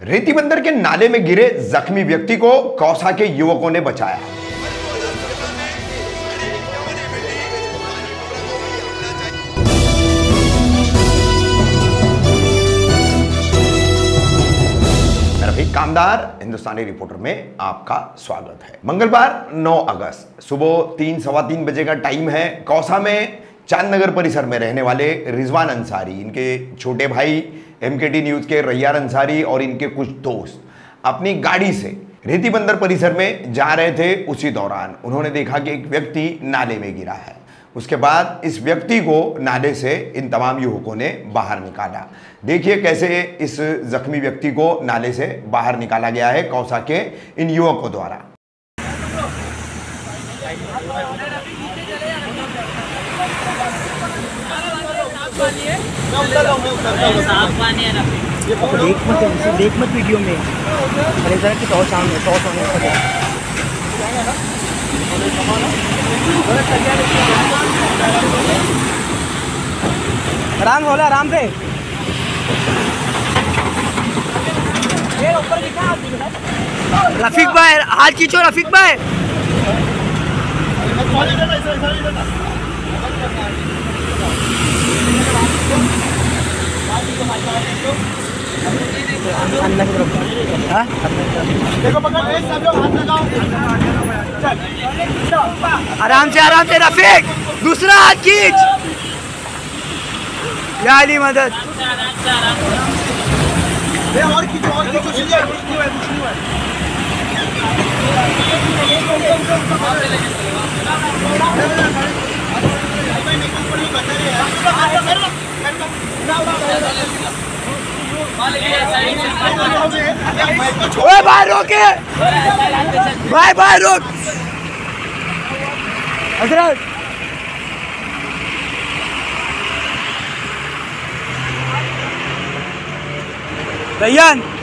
रेती बंदर के नाले में गिरे जख्मी व्यक्ति को कौसा के युवकों ने बचाया। रफीक कामदार हिंदुस्तानी रिपोर्टर में आपका स्वागत है। मंगलवार 9 अगस्त सुबह 3-3:15 बजे का टाइम है। कौसा में चांदनगर परिसर में रहने वाले रिजवान अंसारी, इनके छोटे भाई MKT न्यूज के रैयार अंसारी और इनके कुछ दोस्त अपनी गाड़ी से रेती बंदर परिसर में जा रहे थे। उसी दौरान उन्होंने देखा कि एक व्यक्ति नाले में गिरा है। उसके बाद इस व्यक्ति को नाले से इन तमाम युवकों ने बाहर निकाला। देखिए कैसे इस जख्मी व्यक्ति को नाले से बाहर निकाला गया है कौसा के इन युवकों द्वारा। देख मत वीडियो में, अरे जरा कि टॉस सामने टॉस होने का आराम होला, आराम से रफीक भाई हाथ खींचो। रफीक भाई आराम से रफीक, दूसरा हाथ खींच। या अली मदद और भाई रोके, भाई रोक। हजरत रैयान